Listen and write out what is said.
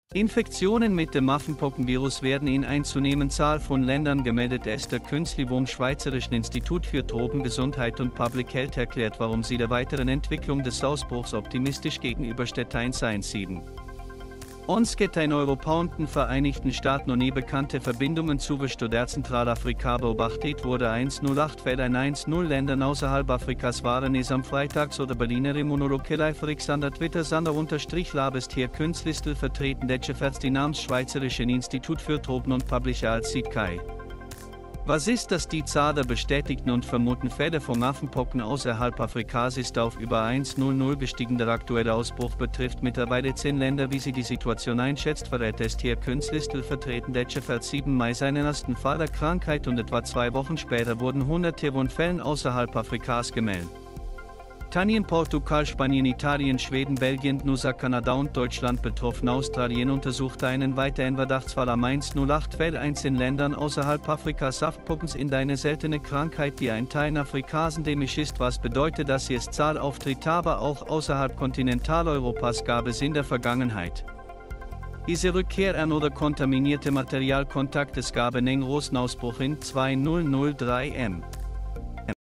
Infektionen mit dem Affenpockenvirus werden in einzunehmender Zahl von Ländern gemeldet. Esther Künzli vom Schweizerischen Institut für Tropengesundheit und Public Health erklärt, warum sie der weiteren Entwicklung des Ausbruchs optimistisch gegenübersteht. 117. Uns geht in Europa und den Vereinigten Staaten noch nie bekannte Verbindungen zu der Zentralafrika beobachtet wurde. 108 Fälle in 1-0 Ländern außerhalb Afrikas waren es am Freitags oder Berliner Immunologe live an Twitter Sander-Labest hier Künstlistel vertreten der Chefarztinams Schweizerischen Institut für Tropen und Publisher als Kai. Was ist das? Die Zahl der bestätigten und vermuteten Fälle von Affenpocken außerhalb Afrikas ist auf über 100 gestiegen. Der aktuelle Ausbruch betrifft mittlerweile 10 Länder. Wie sie die Situation einschätzt, verrät es hier Künstlistel vertreten der Chef 7. Mai seinen ersten Fall der Krankheit und etwa 2 Wochen später wurden Hunderte von Fällen außerhalb Afrikas gemeldet. Italien, Portugal, Spanien, Italien, Schweden, Belgien, USA, Kanada und Deutschland betroffen. Australien untersuchte einen weiteren Verdachtsfall am 108 Fälle in Ländern außerhalb Afrikas. Affenpocken sind eine seltene Krankheit, die ein Teil Afrikas endemisch ist, was bedeutet, dass es Zahl auftritt, aber auch außerhalb Kontinentaleuropas gab es in der Vergangenheit diese Rückkehr an oder kontaminierte Materialkontakt. Es gab einen großen Ausbruch in 2003 m.